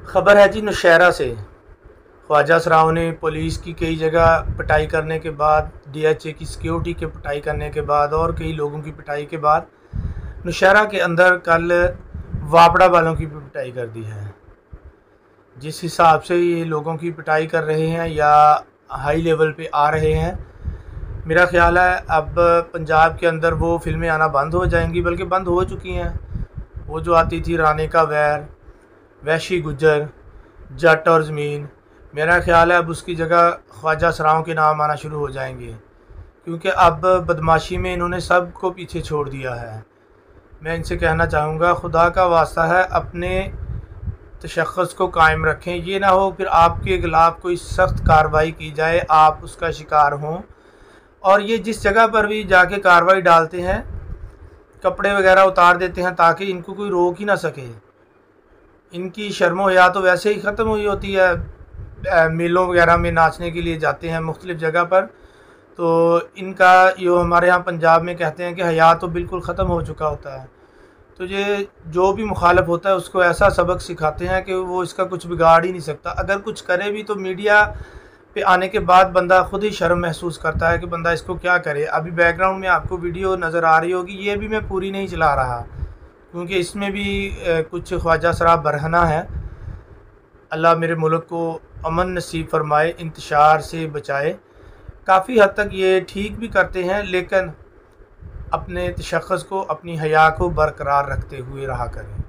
ख़बर है जी नौशहरा से। ख्वाजा सराओं ने पुलिस की कई जगह पिटाई करने के बाद, डीएचए की सिक्योरिटी के पिटाई करने के बाद और कई लोगों की पिटाई के बाद नौशहरा के अंदर कल वापड़ा वालों की भी पिटाई कर दी है। जिस हिसाब से ये लोगों की पिटाई कर रहे हैं या हाई लेवल पे आ रहे हैं, मेरा ख़्याल है अब पंजाब के अंदर वो फ़िल्में आना बंद हो जाएंगी, बल्कि बंद हो चुकी हैं। वो जो आती थी रानी का वैर, वैशी गुज्जर, जट और ज़मीन, मेरा ख़्याल है अब उसकी जगह ख्वाजा सराओं के नाम आना शुरू हो जाएंगे, क्योंकि अब बदमाशी में इन्होंने सब को पीछे छोड़ दिया है। मैं इनसे कहना चाहूँगा, खुदा का वास्ता है अपने तशख़्ख़ुस को कायम रखें। ये ना हो फिर आपके ख़िलाफ़ कोई सख्त कार्रवाई की जाए, आप उसका शिकार हों। और ये जिस जगह पर भी जाके कार्रवाई डालते हैं, कपड़े वगैरह उतार देते हैं ताकि इनको कोई रोक ही ना सके। इनकी शर्म हया तो वैसे ही ख़त्म हुई होती है। मेलों वगैरह में नाचने के लिए जाते हैं मुख्तलिफ़ जगह पर, तो इनका जो हमारे यहाँ पंजाब में कहते हैं कि हया तो बिल्कुल ख़त्म हो चुका होता है। तो ये जो भी मुखालिफ होता है उसको ऐसा सबक सिखाते हैं कि वो इसका कुछ बिगाड़ ही नहीं सकता। अगर कुछ करे भी तो मीडिया पे आने के बाद बंदा खुद ही शर्म महसूस करता है कि बंदा इसको क्या करे। अभी बैकग्राउंड में आपको वीडियो नज़र आ रही होगी, ये भी मैं पूरी नहीं चला रहा क्योंकि इसमें भी कुछ ख्वाजा सरा बरहना है। अल्लाह मेरे मुल्क को अमन नसीब फरमाए, इंतशार से बचाए। काफ़ी हद तक ये ठीक भी करते हैं, लेकिन अपने तशख़्ख़ुस को, अपनी हया को बरकरार रखते हुए रहा करें।